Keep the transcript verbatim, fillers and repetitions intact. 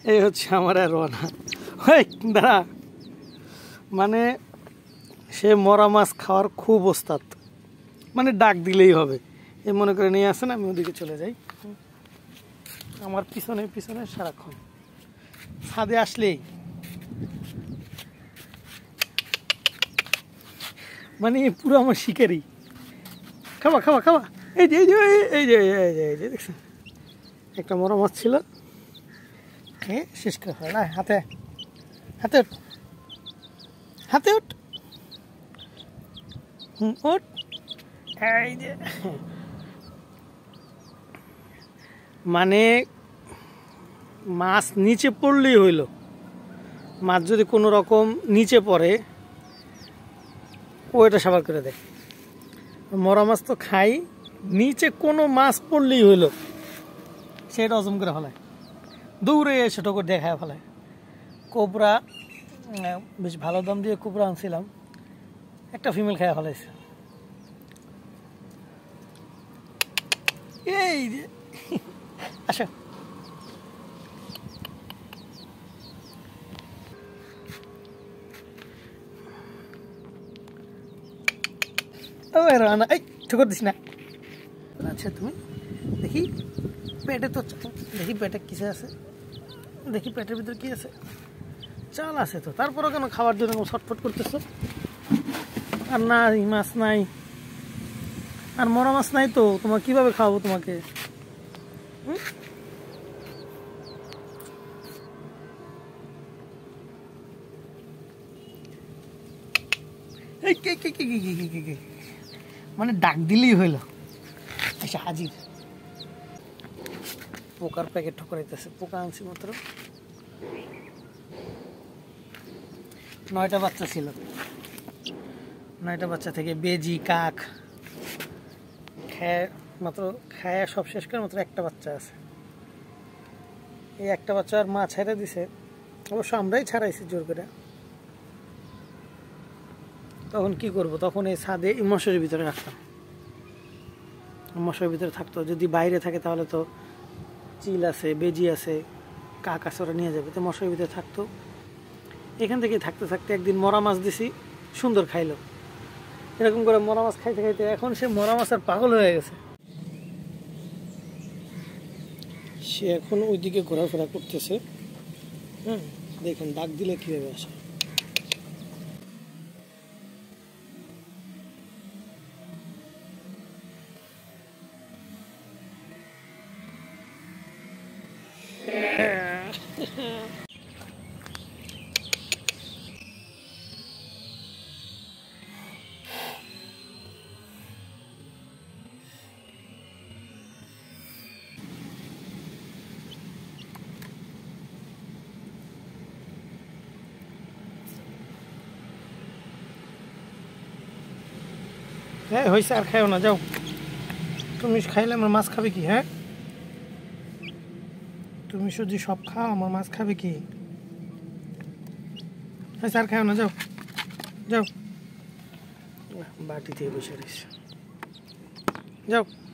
এই হচ্ছে আমার আর রওনা। ওই দাঁড়া, মানে সে মরা মাছ খাওয়ার খুব ওস্তাদ, মানে ডাক দিলেই হবে। এই মনে করে নিয়ে আসেন, আমি ওদিকে চলে যাই। আমার পিছনে পিছনে সারাক্ষণ ছাদে আসলেই মানে পুরো আমার শিকারি। খাওয়া খাওয়া খাওয়া, এই যে এই যে এই যে এই যে এই যে দেখছেন, একটা মরা মাছ ছিল, খেয়ে শেষ করে ফেলা। হাতে হাতে উঠ, হাতে উঠ, হুম উঠ। এই যে মানে মাছ নিচে পড়লেই হইল। মাছ যদি কোনো রকম নিচে পড়ে ও এটা সাবার করে দেয়। মরা মাছ তো খাই, নিচে কোনো মাছ পড়লেই হইল সেটা হজম করে ফেলায়, দৌড়ে এসে ঠোকর দিয়ে খায় ফেলায়। কোবরা বেশ ভালো দাম দিয়ে কোবরা আনছিলাম, একটা ফিমেল খায় ফেলাইছে। এই যে আচ্ছা, রানা এই ঠোকর দিস না। আচ্ছা তুমি দেখি পেটে তো, দেখি পেটে কিসে আছে, দেখি পেটের ভিতরে কি আছে। চাল আছে তো, তারপরও কেন খাওয়ার জন্য ছটফট করতেছো? আর না মাছ নাই, আর মরা মাছ নাই তো, তোমার কিভাবে খাওয়াবো তোমাকে? মানে ডাক দিলেই হইল আচ্ছা হাজির। পোকার প্যাকেট ঠকরাইতেছে, পোকা আনছি মাত্র। নয়টা বাচ্চা ছিল, নয়টা বাচ্চা থেকে বেজি কাক খায়, মাত্র খায় সব শেষ করে মাত্র একটা বাচ্চা আছে। এই একটা বাচ্চা আর মা ছেড়ে দিছে, অবশ্য আমরাই ছাড়াইছি জোর করে। তখন কি করব, তখন এই ছাদে এই মশারির ভিতরে রাখতাম, মশারির ভিতরে থাকতো। যদি বাইরে থাকে তাহলে তো চিল আছে, বেজি আছে, কাক আছে, ওরা নিয়ে যাবে, তো মশারির ভিতরে থাকতো। এখান থেকে থাকতে থাকতে একদিন মরা মাছ দিছি, সুন্দর খাইলো। এরকম করে মরা মাছ খাইতে খাইতে এখন সে মরা মাছের পাগল হয়ে গেছে। সে এখন ওইদিকে ঘোরাফেরা করতেছে। হ্যাঁ দেখুন ডাক দিলে কীভাবে আসে। হ্যাঁ হয়েছে, আর খাইও না, যাও। তুমি খাইলে আমার মাছ খাবে কি? হ্যাঁ তুমি শুধু সব খাও, আমার মাছ খাবে কি? হ্যাঁ স্যার খাও না, যাও যাও। বাটি দিয়ে বসে রয়েছে, যাও।